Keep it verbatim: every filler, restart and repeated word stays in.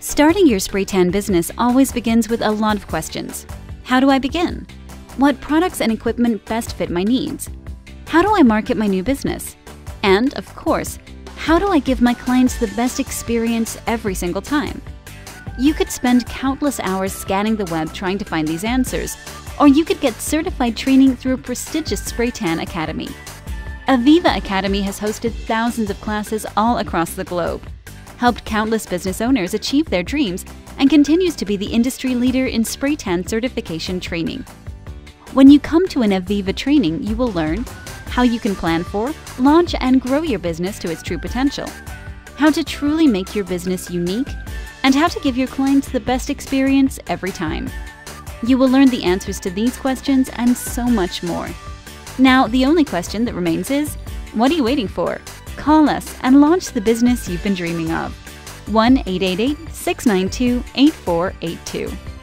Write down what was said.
Starting your spray tan business always begins with a lot of questions. How do I begin? What products and equipment best fit my needs? How do I market my new business? And, of course, how do I give my clients the best experience every single time? You could spend countless hours scanning the web trying to find these answers, or you could get certified training through a prestigious spray tan academy. Aviva Academy has hosted thousands of classes all across the globe, helped countless business owners achieve their dreams, and continues to be the industry leader in spray tan certification training. When you come to an Aviva training, you will learn how you can plan for, launch, and grow your business to its true potential, how to truly make your business unique, and how to give your clients the best experience every time. You will learn the answers to these questions and so much more. Now, the only question that remains is, what are you waiting for? Call us and launch the business you've been dreaming of. one eight eight eight, six nine two, eight four eight two.